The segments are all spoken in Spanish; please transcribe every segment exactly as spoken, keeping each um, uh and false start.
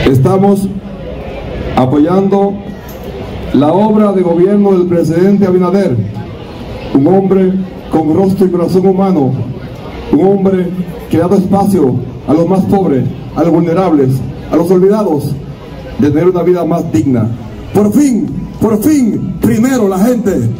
Estamos apoyando la obra de gobierno del presidente Abinader, un hombre con rostro y corazón humano, un hombre que ha dado espacio a los más pobres, a los vulnerables, a los olvidados, de tener una vida más digna. Por fin, por fin, primero la gente.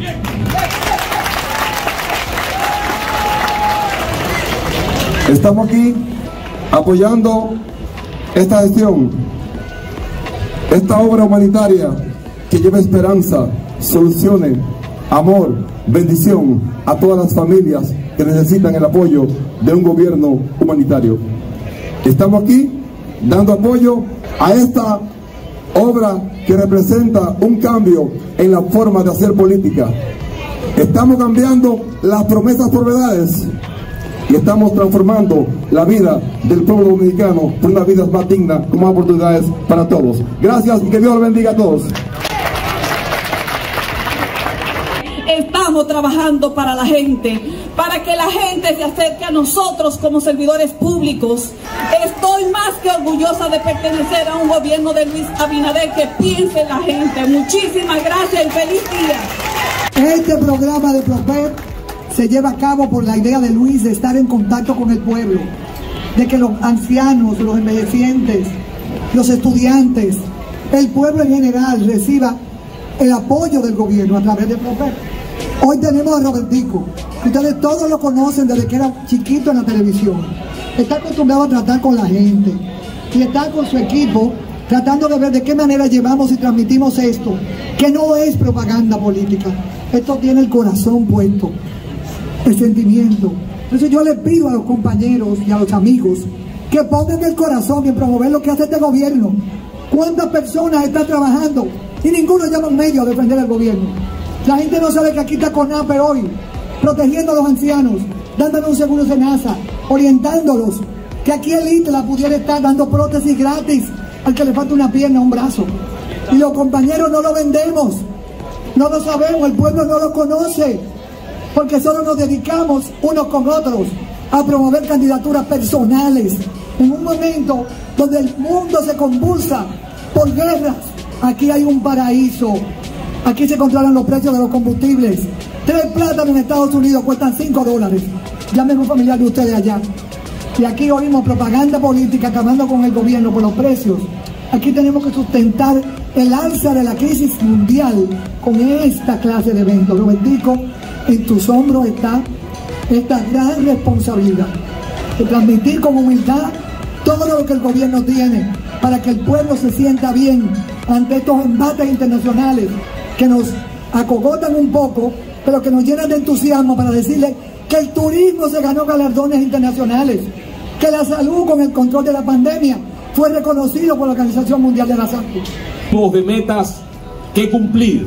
Estamos aquí apoyando esta gestión, esta obra humanitaria que lleva esperanza, soluciones, amor, bendición a todas las familias que necesitan el apoyo de un gobierno humanitario. Estamos aquí dando apoyo a esta obra que representa un cambio en la forma de hacer política. Estamos cambiando las promesas por verdades y estamos transformando la vida del pueblo dominicano por una vida más digna, con más oportunidades para todos. Gracias y que Dios los bendiga a todos. Estamos trabajando para la gente, para que la gente se acerque a nosotros como servidores públicos. Estoy más que orgullosa de pertenecer a un gobierno de Luis Abinader que piense en la gente. Muchísimas gracias y feliz día. Este programa de PROPEP se lleva a cabo por la idea de Luis de estar en contacto con el pueblo, de que los ancianos, los envejecientes, los estudiantes, el pueblo en general reciba el apoyo del gobierno a través de PROPEP. Hoy tenemos a Robertico, que ustedes todos lo conocen desde que era chiquito en la televisión. Está acostumbrado a tratar con la gente y está con su equipo tratando de ver de qué manera llevamos y transmitimos esto, que no es propaganda política. Esto tiene el corazón puesto, el sentimiento. Entonces yo le pido a los compañeros y a los amigos que pongan el corazón en promover lo que hace este gobierno. ¿Cuántas personas están trabajando? Y ninguno llama a un medio a defender al gobierno. La gente no sabe que aquí está CONAPE hoy, protegiendo a los ancianos, dándoles un seguro SENASA, orientándolos, que aquí el I T L A pudiera estar dando prótesis gratis al que le falta una pierna o un brazo. Y los compañeros no lo vendemos, no lo sabemos, el pueblo no lo conoce, porque solo nos dedicamos unos con otros a promover candidaturas personales en un momento donde el mundo se convulsa por guerras. Aquí hay un paraíso. Aquí se controlan los precios de los combustibles. Tres plátanos en Estados Unidos cuestan cinco dólares. Llamen a un familiar de ustedes allá. Y aquí oímos propaganda política acabando con el gobierno por los precios. Aquí tenemos que sustentar el alza de la crisis mundial con esta clase de eventos. Robertico, en tus hombros está esta gran responsabilidad de transmitir con humildad todo lo que el gobierno tiene para que el pueblo se sienta bien ante estos embates internacionales que nos acogotan un poco, pero que nos llenan de entusiasmo para decirle que el turismo se ganó galardones internacionales, que la salud con el control de la pandemia fue reconocido por la Organización Mundial de la Salud. De metas que cumplir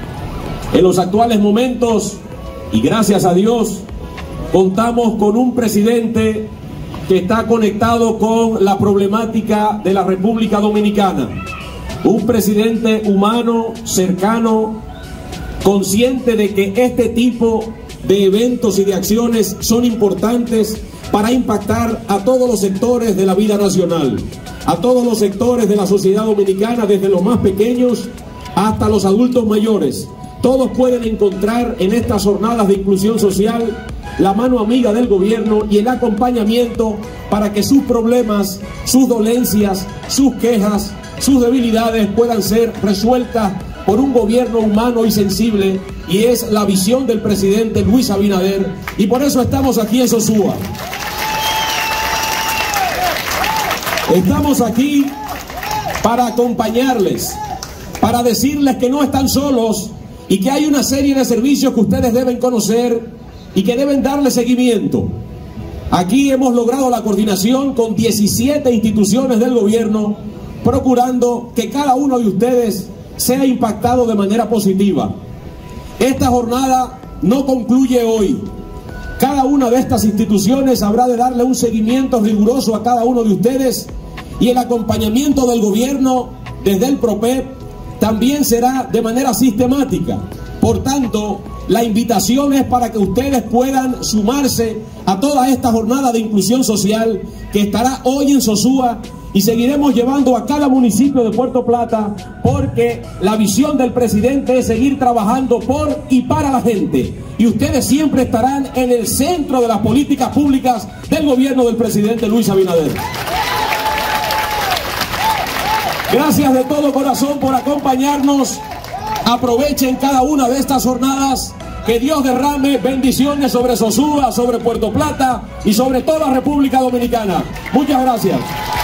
en los actuales momentos, y gracias a Dios contamos con un presidente que está conectado con la problemática de la República Dominicana. Un presidente humano, cercano, consciente de que este tipo de eventos y de acciones son importantes para impactar a todos los sectores de la vida nacional, a todos los sectores de la sociedad dominicana, desde los más pequeños hasta los adultos mayores. Todos pueden encontrar en estas jornadas de inclusión social la mano amiga del gobierno y el acompañamiento para que sus problemas, sus dolencias, sus quejas, sus debilidades puedan ser resueltas por un gobierno humano y sensible, y es la visión del presidente Luis Abinader, y por eso estamos aquí en Sosúa. Estamos aquí para acompañarles, para decirles que no están solos y que hay una serie de servicios que ustedes deben conocer y que deben darle seguimiento. Aquí hemos logrado la coordinación con diecisiete instituciones del gobierno, procurando que cada uno de ustedes sea impactado de manera positiva. Esta jornada no concluye hoy. Cada una de estas instituciones habrá de darle un seguimiento riguroso a cada uno de ustedes, y el acompañamiento del gobierno desde el PROPEP también será de manera sistemática. Por tanto, la invitación es para que ustedes puedan sumarse a toda esta jornada de inclusión social que estará hoy en Sosúa y seguiremos llevando a cada municipio de Puerto Plata, porque la visión del presidente es seguir trabajando por y para la gente, y ustedes siempre estarán en el centro de las políticas públicas del gobierno del presidente Luis Abinader. Gracias de todo corazón por acompañarnos. Aprovechen cada una de estas jornadas. Que Dios derrame bendiciones sobre Sosúa, sobre Puerto Plata y sobre toda la República Dominicana. Muchas gracias.